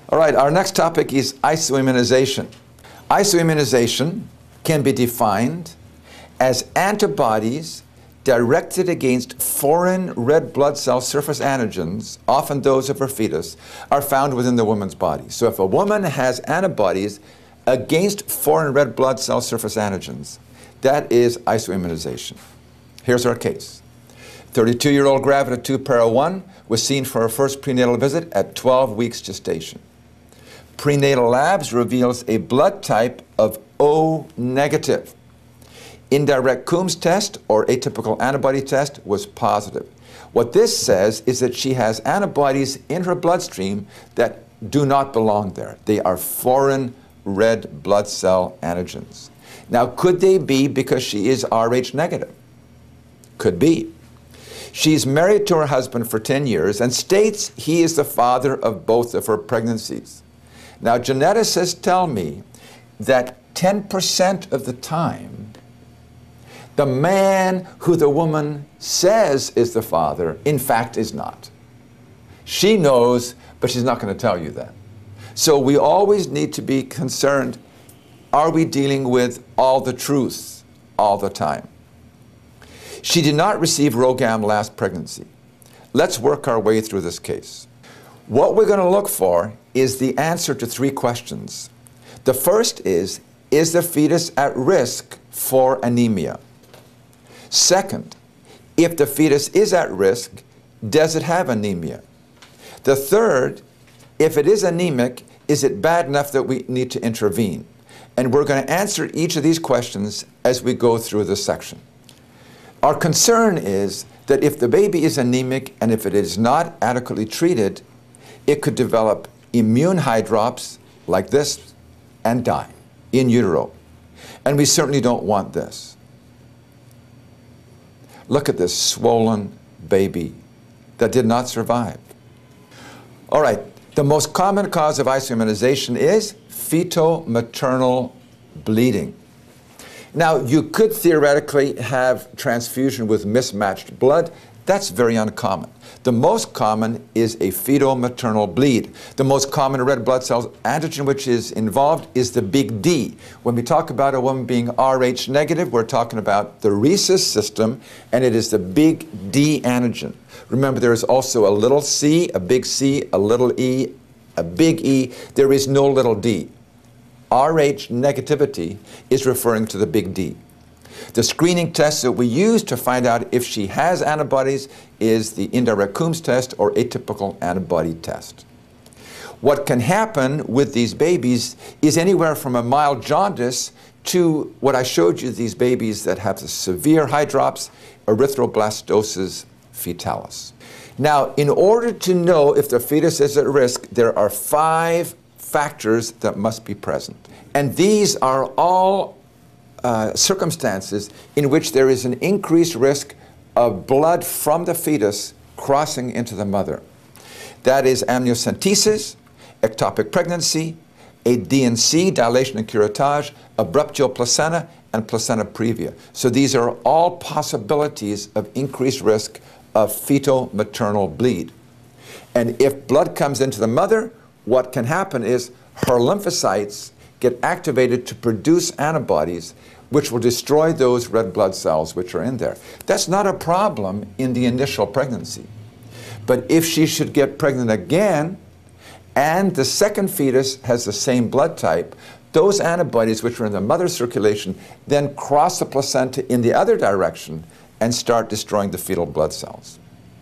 All right, our next topic is isoimmunization. Isoimmunization can be defined as antibodies directed against foreign red blood cell surface antigens, often those of her fetus, are found within the woman's body. So if a woman has antibodies against foreign red blood cell surface antigens, that is isoimmunization. Here's our case. 32-year-old Gravida2 para1 was seen for her first prenatal visit at 12 weeks gestation. Prenatal labs reveals a blood type of O negative. Indirect Coombs test or atypical antibody test was positive. What this says is that she has antibodies in her bloodstream that do not belong there. They are foreign red blood cell antigens. Now, could they be because she is Rh negative? Could be. She's married to her husband for 10 years and states he is the father of both of her pregnancies. Now, geneticists tell me that 10% of the time, the man who the woman says is the father, in fact, is not. She knows, but she's not going to tell you that. So we always need to be concerned, are we dealing with all the truth all the time? She did not receive RhoGAM last pregnancy. Let's work our way through this case. What we're going to look for is the answer to 3 questions. The first is the fetus at risk for anemia? Second, if the fetus is at risk, does it have anemia? The third, if it is anemic, is it bad enough that we need to intervene? And we're going to answer each of these questions as we go through this section. Our concern is that if the baby is anemic and if it is not adequately treated, it could develop immune hydrops like this and die in utero. And we certainly don't want this. Look at this swollen baby that did not survive. All right, the most common cause of isoimmunization is fetal-maternal bleeding. Now, you could theoretically have transfusion with mismatched blood. That's very uncommon. The most common is a fetal-maternal bleed. The most common red blood cell antigen which is involved is the big D. When we talk about a woman being Rh negative, we're talking about the rhesus system, and it is the big D antigen. Remember, there is also a little c, a big C, a little e, a big E. There is no little d. Rh negativity is referring to the big D. The screening test that we use to find out if she has antibodies is the indirect Coombs test or atypical antibody test. What can happen with these babies is anywhere from a mild jaundice to what I showed you, these babies that have the severe hydrops, erythroblastosis fetalis. Now, in order to know if the fetus is at risk, there are 5 factors that must be present. And these are all circumstances in which there is an increased risk of blood from the fetus crossing into the mother. That is amniocentesis, ectopic pregnancy, a DNC, dilation and curettage, abruptio placenta, and placenta previa. So these are all possibilities of increased risk of fetal-maternal bleed. And if blood comes into the mother, what can happen is her lymphocytes get activated to produce antibodies which will destroy those red blood cells which are in there. That's not a problem in the initial pregnancy. But if she should get pregnant again and the second fetus has the same blood type, those antibodies which are in the mother's circulation then cross the placenta in the other direction and start destroying the fetal blood cells.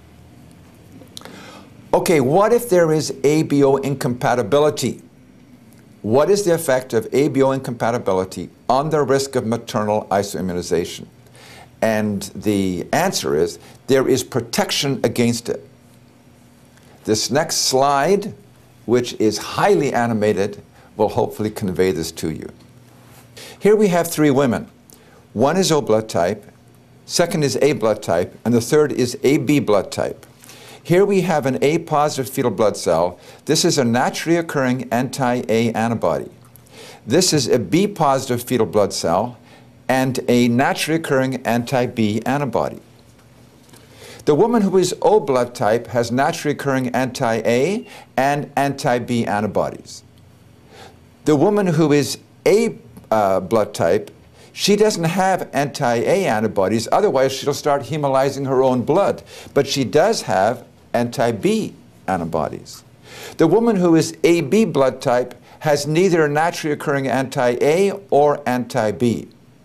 Okay, what if there is ABO incompatibility? What is the effect of ABO incompatibility on the risk of maternal isoimmunization? And the answer is there is protection against it. This next slide, which is highly animated, will hopefully convey this to you. Here we have 3 women. One is O blood type, second is A blood type, and the third is AB blood type. Here we have an A positive fetal blood cell. This is a naturally occurring anti-A antibody. This is a B positive fetal blood cell and a naturally occurring anti-B antibody. The woman who is O blood type has naturally occurring anti-A and anti-B antibodies. The woman who is A blood type, she doesn't have anti-A antibodies, otherwise she'll start hemolyzing her own blood. But she does have anti-B antibodies. The woman who is AB blood type has neither naturally occurring anti-A or anti-B.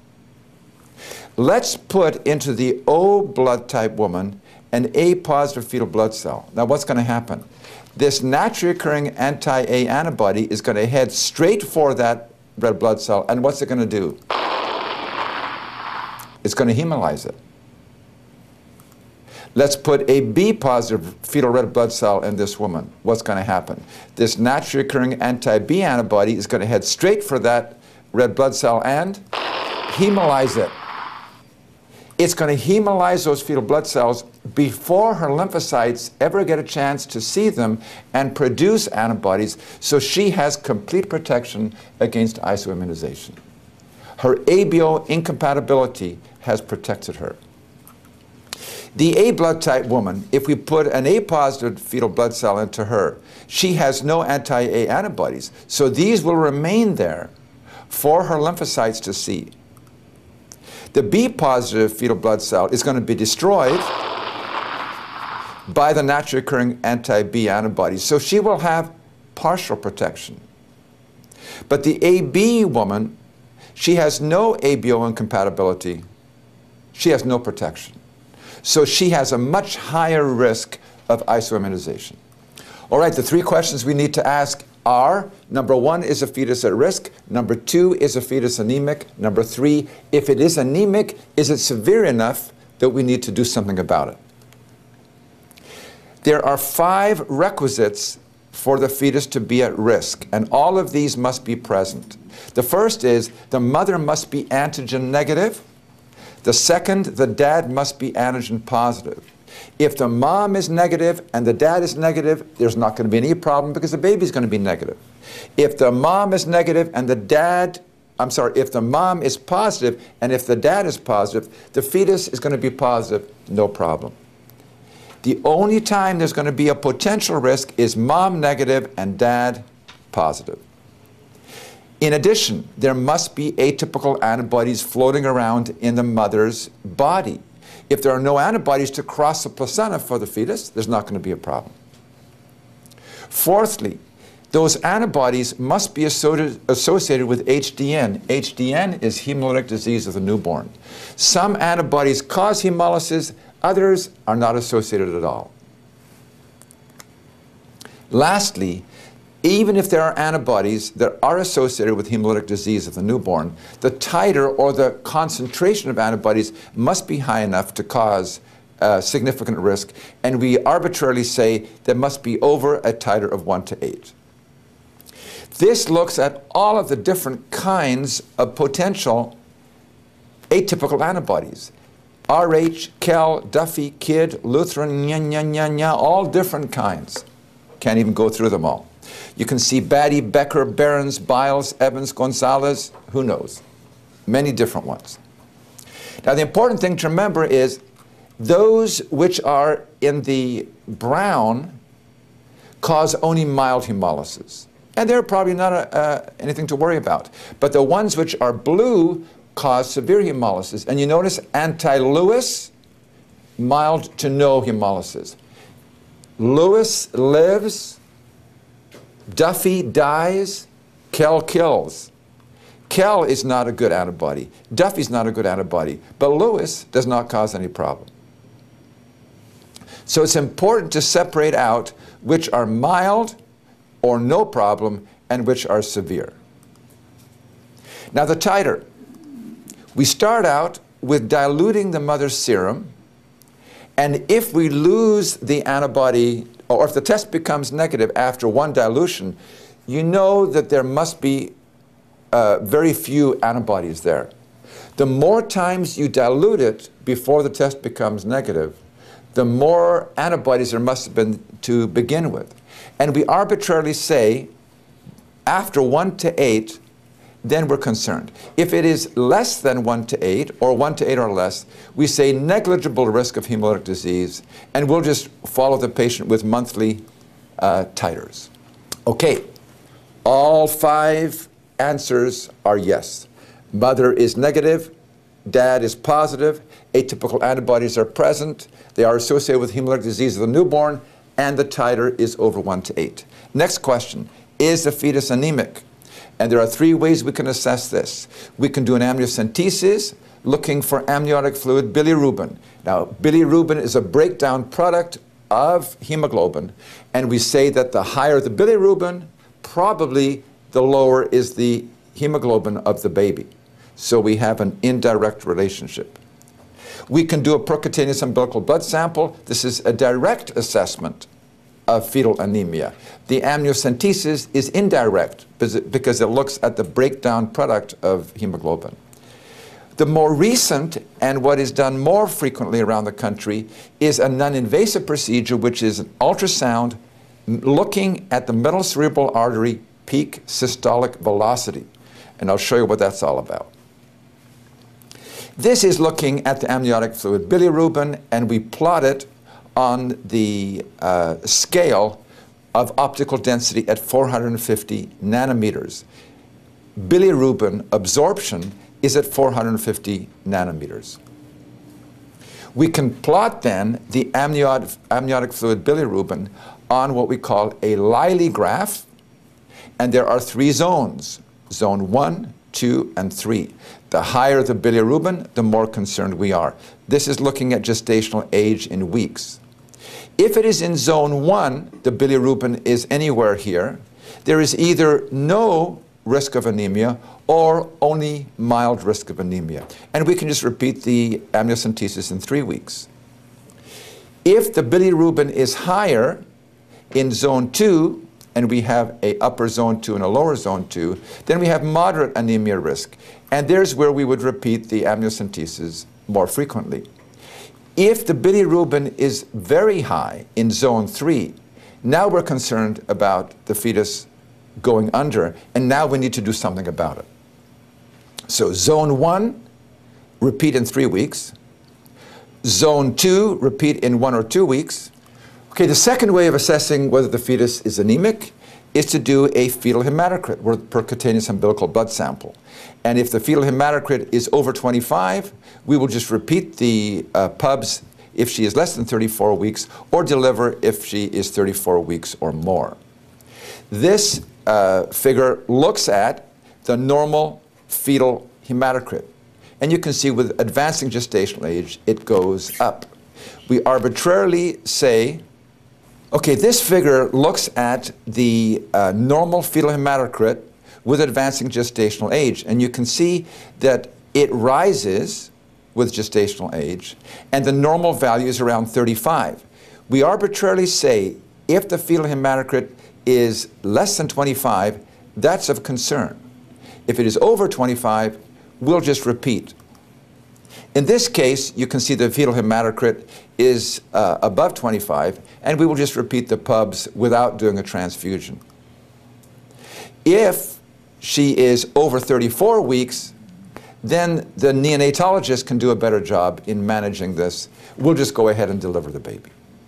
Let's put into the O blood type woman an A positive fetal blood cell. Now what's going to happen? This naturally occurring anti-A antibody is going to head straight for that red blood cell, and what's it going to do? It's going to hemolyze it. Let's put a B positive fetal red blood cell in this woman. What's going to happen? This naturally occurring anti-B antibody is going to head straight for that red blood cell and hemolyze it. It's going to hemolyze those fetal blood cells before her lymphocytes ever get a chance to see them and produce antibodies, so she has complete protection against isoimmunization. Her ABO incompatibility has protected her. The A blood type woman, if we put an A positive fetal blood cell into her, she has no anti-A antibodies, so these will remain there for her lymphocytes to see. The B positive fetal blood cell is going to be destroyed by the naturally occurring anti-B antibodies, so she will have partial protection. But the AB woman, she has no ABO incompatibility. She has no protection. So she has a much higher risk of isoimmunization. All right, the three questions we need to ask are, number one, is a fetus at risk? Number two, is a fetus anemic? Number three, if it is anemic, is it severe enough that we need to do something about it? There are 5 requisites for the fetus to be at risk, and all of these must be present. The first is the mother must be antigen negative. The second, the dad must be antigen positive. If the mom is negative and the dad is negative, there's not going to be any problem because the baby's going to be negative. If the mom is negative and the dad, if the mom is positive and if the dad is positive, the fetus is going to be positive, no problem. The only time there's going to be a potential risk is mom negative and dad positive. In addition, there must be atypical antibodies floating around in the mother's body. If there are no antibodies to cross the placenta for the fetus, there's not going to be a problem. Fourthly, those antibodies must be associated with HDN. HDN is hemolytic disease of the newborn. Some antibodies cause hemolysis, others are not associated at all. Lastly, even if there are antibodies that are associated with hemolytic disease of the newborn, the titer or the concentration of antibodies must be high enough to cause significant risk, and we arbitrarily say there must be over a titer of 1 to 8. This looks at all of the different kinds of potential atypical antibodies. RH, Kel, Duffy, Kid, Lutheran, all different kinds. Can't even go through them all. You can see Batty, Becker, Behrens, Biles, Evans, Gonzalez, who knows? Many different ones. Now the important thing to remember is those which are in the brown cause only mild hemolysis. And they're probably not anything to worry about. But the ones which are blue cause severe hemolysis. And you notice anti-Lewis, mild to no hemolysis. Lewis lives, Duffy dies, Kel kills. Kel is not a good antibody. Duffy's not a good antibody. But Lewis does not cause any problem. So it's important to separate out which are mild or no problem and which are severe. Now the titer. We start out with diluting the mother's serum, and if we lose the antibody, or if the test becomes negative after 1 dilution, you know that there must be very few antibodies there. The more times you dilute it before the test becomes negative, the more antibodies there must have been to begin with. And we arbitrarily say, after 1 to 8, then we're concerned. If it is less than 1 to 8, or 1 to 8 or less, we say negligible risk of hemolytic disease, and we'll just follow the patient with monthly titers. Okay, all 5 answers are yes. Mother is negative, dad is positive, atypical antibodies are present, they are associated with hemolytic disease of the newborn, and the titer is over 1 to 8. Next question, is the fetus anemic? And there are 3 ways we can assess this. We can do an amniocentesis, looking for amniotic fluid bilirubin. Now, bilirubin is a breakdown product of hemoglobin, and we say that the higher the bilirubin, probably the lower is the hemoglobin of the baby. So we have an indirect relationship. We can do a percutaneous umbilical blood sample. This is a direct assessment of fetal anemia. The amniocentesis is indirect because it looks at the breakdown product of hemoglobin. The more recent, and what is done more frequently around the country, is a non-invasive procedure, which is an ultrasound looking at the middle cerebral artery peak systolic velocity. And I'll show you what that's all about. This is looking at the amniotic fluid bilirubin, and we plot it on the scale of optical density at 450 nanometers. Bilirubin absorption is at 450 nanometers. We can plot then the amniotic fluid bilirubin on what we call a Liley graph, and there are 3 zones, zone 1, 2, and 3. The higher the bilirubin, the more concerned we are. This is looking at gestational age in weeks. If it is in zone 1, the bilirubin is anywhere here, there is either no risk of anemia or only mild risk of anemia. And we can just repeat the amniocentesis in 3 weeks. If the bilirubin is higher in zone 2, and we have a upper zone 2 and a lower zone 2, then we have moderate anemia risk. And there's where we would repeat the amniocentesis more frequently. If the bilirubin is very high in zone 3, now we're concerned about the fetus going under, and now we need to do something about it. So zone 1, repeat in 3 weeks. Zone 2, repeat in 1 or 2 weeks. Okay, the second way of assessing whether the fetus is anemic is to do a fetal hematocrit with percutaneous umbilical blood sample. And if the fetal hematocrit is over 25, we will just repeat the pubs if she is less than 34 weeks, or deliver if she is 34 weeks or more. This figure looks at the normal fetal hematocrit. And you can see with advancing gestational age, it goes up. We arbitrarily say, okay, this figure looks at the normal fetal hematocrit with advancing gestational age. And you can see that it rises with gestational age, and the normal value is around 35. We arbitrarily say if the fetal hematocrit is less than 25, that's of concern. If it is over 25, we'll just repeat. In this case, you can see the fetal hematocrit is above 25, and we will just repeat the pubs without doing a transfusion. If she is over 34 weeks, then the neonatologist can do a better job in managing this. We'll just go ahead and deliver the baby.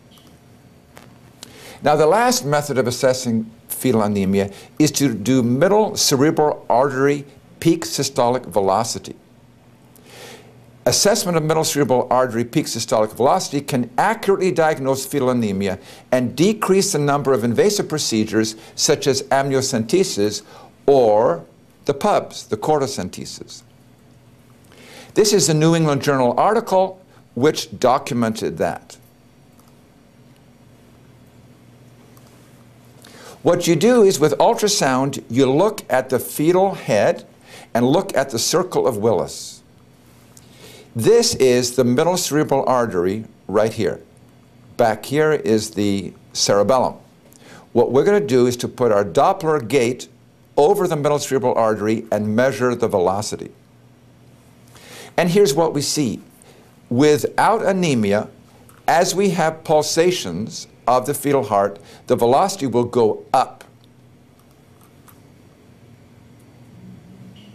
Now, the last method of assessing fetal anemia is to do middle cerebral artery peak systolic velocity. Assessment of middle cerebral artery peak systolic velocity can accurately diagnose fetal anemia and decrease the number of invasive procedures such as amniocentesis or the pubs, the chordocentesis. This is a New England Journal article which documented that. What you do is with ultrasound, you look at the fetal head and look at the circle of Willis. This is the middle cerebral artery right here. Back here is the cerebellum. What we're going to do is to put our Doppler gate over the middle cerebral artery and measure the velocity. And here's what we see. Without anemia, as we have pulsations of the fetal heart, the velocity will go up.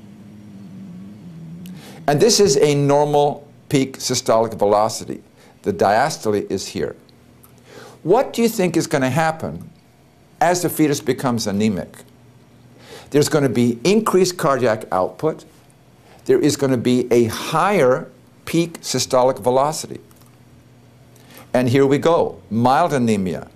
And this is a normal peak systolic velocity. The diastole is here. What do you think is going to happen as the fetus becomes anemic? There's going to be increased cardiac output. There is going to be a higher peak systolic velocity. And here we go, mild anemia.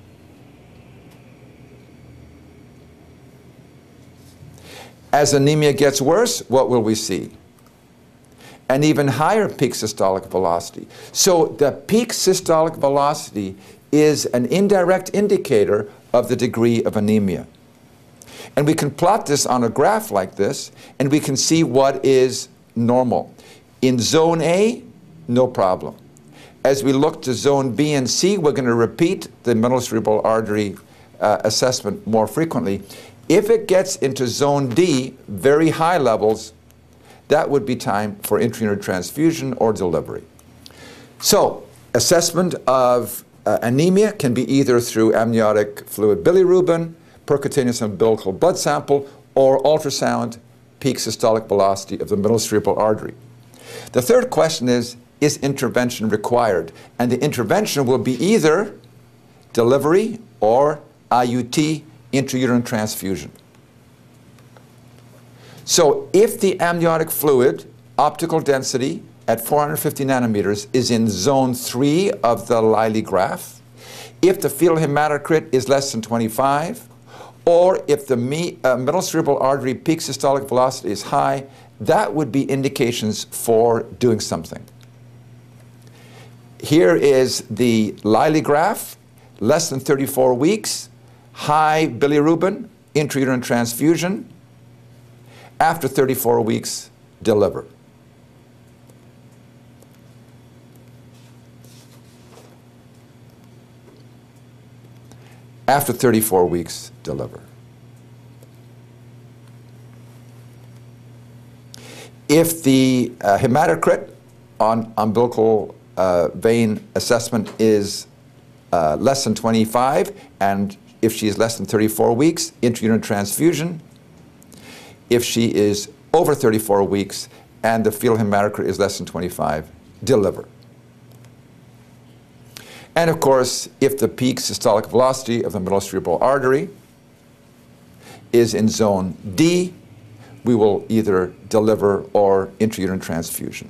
As anemia gets worse, what will we see? An even higher peak systolic velocity. So the peak systolic velocity is an indirect indicator of the degree of anemia. And we can plot this on a graph like this, and we can see what is normal. In zone A, no problem. As we look to zone B and C, we're going to repeat the middle cerebral artery assessment more frequently. If it gets into zone D, very high levels, that would be time for intrauterine transfusion or delivery. So, assessment of anemia can be either through amniotic fluid bilirubin, percutaneous umbilical blood sample, or ultrasound peak systolic velocity of the middle cerebral artery. The third question is intervention required? And the intervention will be either delivery or IUT, intrauterine transfusion. So if the amniotic fluid optical density at 450 nanometers is in zone 3 of the Liley graph, if the fetal hematocrit is less than 25, or if the middle cerebral artery peak systolic velocity is high, that would be indications for doing something. Here is the Liley graph, less than 34 weeks, high bilirubin, intrauterine transfusion. After 34 weeks, deliver. After 34 weeks, deliver. If the hematocrit on umbilical vein assessment is less than 25, and if she is less than 34 weeks, intrauterine transfusion. If she is over 34 weeks and the fetal hematocrit is less than 25, deliver. And of course, if the peak systolic velocity of the middle cerebral artery is in zone D, we will either deliver or intrauterine transfusion.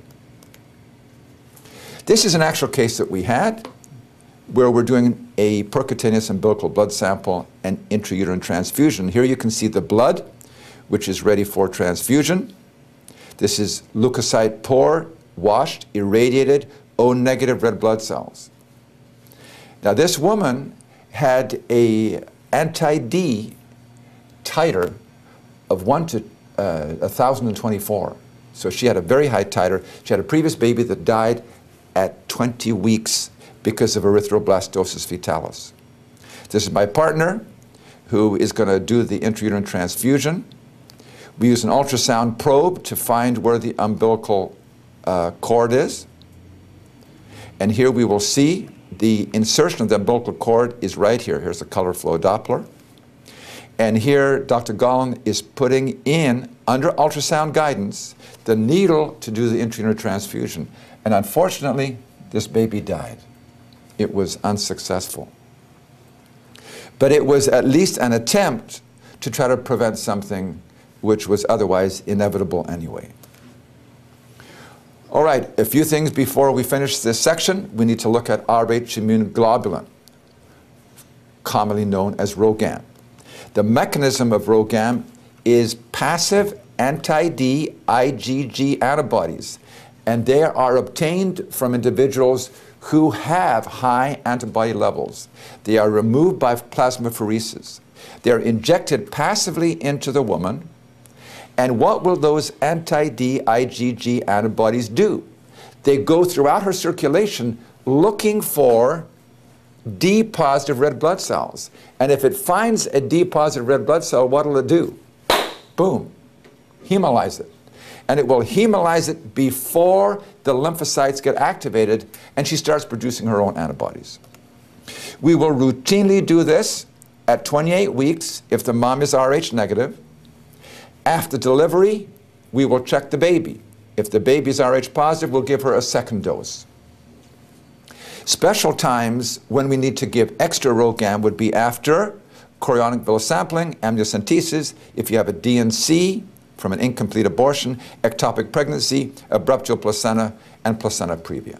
This is an actual case that we had where we're doing a percutaneous umbilical blood sample and intrauterine transfusion. Here you can see the blood, which is ready for transfusion. This is leukocyte poor, washed, irradiated, O-negative red blood cells. Now this woman had a anti-D titer of 1 to 1,024. So she had a very high titer. She had a previous baby that died at 20 weeks because of erythroblastosis fetalis. This is my partner who is going to do the intrauterine transfusion. We use an ultrasound probe to find where the umbilical cord is. And here we will see the insertion of the umbilical cord is right here. Here's the color flow Doppler. And here Dr. Gollin is putting in, under ultrasound guidance, the needle to do the intrauterine transfusion. And unfortunately, this baby died. It was unsuccessful. But it was at least an attempt to try to prevent something which was otherwise inevitable anyway. All right, a few things before we finish this section. We need to look at Rh immune globulin, commonly known as RhoGAM. The mechanism of RhoGAM is passive anti-D IgG antibodies, and they are obtained from individuals who have high antibody levels. They are removed by plasmapheresis. They are injected passively into the woman. And what will those anti-D IgG antibodies do? They go throughout her circulation looking for D positive red blood cells. And if it finds a D positive red blood cell, what will it do? Boom, hemolyze it. And it will hemolyze it before the lymphocytes get activated, and she starts producing her own antibodies. We will routinely do this at 28 weeks if the mom is Rh negative. After delivery, we will check the baby. If the baby's Rh positive, we'll give her a second dose. Special times when we need to give extra RhoGAM would be after chorionic villus sampling, amniocentesis, if you have a DNC from an incomplete abortion, ectopic pregnancy, abruptio placenta, and placenta previa.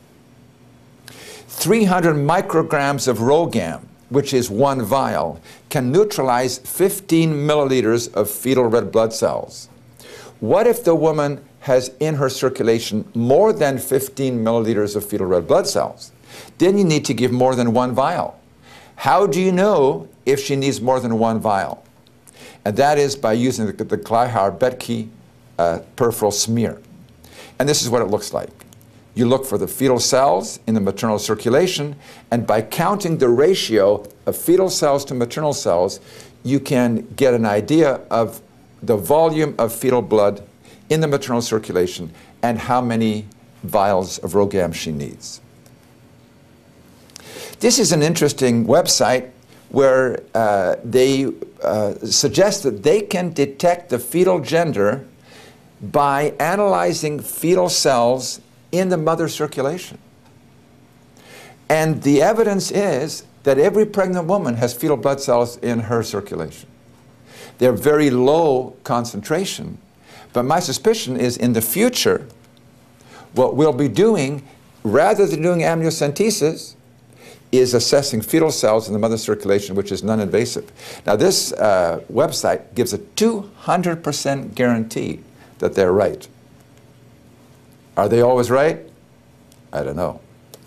300 micrograms of RhoGAM, which is 1 vial, can neutralize 15 milliliters of fetal red blood cells. What if the woman has in her circulation more than 15 milliliters of fetal red blood cells? Then you need to give more than 1 vial. How do you know if she needs more than 1 vial? And that is by using the Kleihauer-Betke peripheral smear. And this is what it looks like. You look for the fetal cells in the maternal circulation, and by counting the ratio of fetal cells to maternal cells, you can get an idea of the volume of fetal blood in the maternal circulation and how many vials of RhoGAM she needs. This is an interesting website where they suggest that they can detect the fetal gender by analyzing fetal cells in the mother's circulation. And the evidence is that every pregnant woman has fetal blood cells in her circulation. They're very low concentration, but my suspicion is in the future, what we'll be doing, rather than doing amniocentesis, is assessing fetal cells in the mother's circulation, which is non-invasive. Now this website gives a 200% guarantee that they're right. Are they always right? I don't know.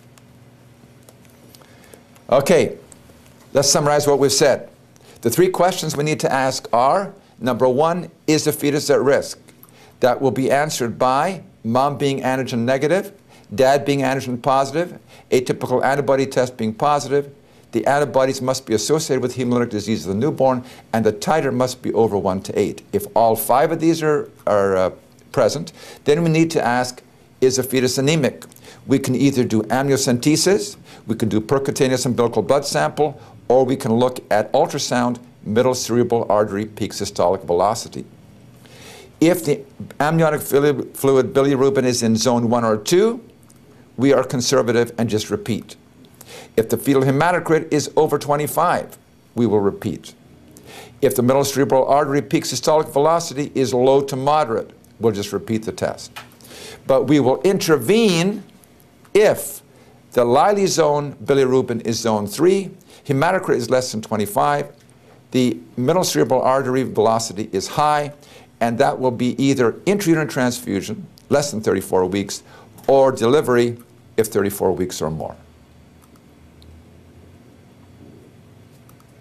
Okay, let's summarize what we've said. The 3 questions we need to ask are, number 1, is the fetus at risk? That will be answered by mom being antigen negative, dad being antigen positive, atypical antibody test being positive, the antibodies must be associated with hemolytic disease of the newborn, and the titer must be over 1 to 8. If all 5 of these are present, then we need to ask, is the fetus anemic? We can either do amniocentesis, we can do percutaneous umbilical blood sample, or we can look at ultrasound, middle cerebral artery peak systolic velocity. If the amniotic fluid bilirubin is in zone 1 or 2, we are conservative and just repeat. If the fetal hematocrit is over 25, we will repeat. If the middle cerebral artery peak systolic velocity is low to moderate, we'll just repeat the test. But we will intervene if the Liley zone bilirubin is zone 3, hematocrit is less than 25, the middle cerebral artery velocity is high, and that will be either intrauterine transfusion, less than 34 weeks, or delivery if 34 weeks or more.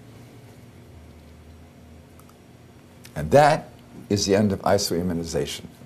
And that is the end of isoimmunization.